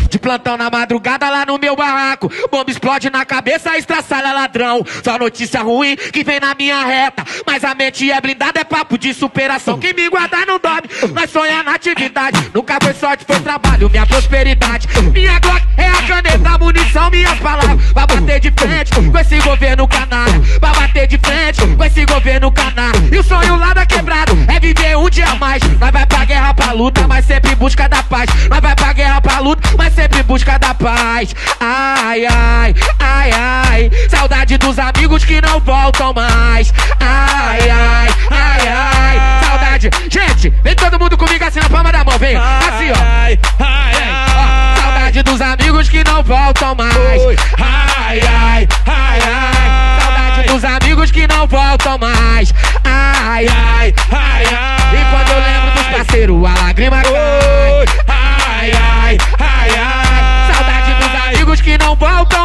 De plantão na madrugada lá no meu barraco. Bomba explode na cabeça, estraçalha ladrão. Só notícia ruim que vem na minha reta. Mas a mente é blindada, é papo de superação. Quem me guardar não dorme, nós sonha na atividade. Nunca foi sorte, foi trabalho, minha prosperidade. Minha Glock é a caneta, a munição, minhas palavras. Pra bater de frente com esse governo canalha. Pra bater de frente com esse governo canalha. E o sonho lá da quebrada é viver um dia a mais. Nós vai pra guerra, pra luta, mas sempre em busca da paz. Nós vai pra guerra, pra luta, mas sempre em busca da paz. Ai, ai, ai, ai. Saudade dos amigos que não voltam mais. Ai, ai, ai, ai. Saudade. Gente, vem todo mundo comigo assim na palma da mão, vem. Assim, ó. Ai, ai, ai. Saudade dos amigos que não voltam mais. Ai, ai, ai, ai. Saudade dos amigos que não voltam mais. Ai, ai, ai, ai. E quando eu lembro dos parceiros, a lágrima cai. Ai, ai, ai, ai. Saudade dos amigos que não voltam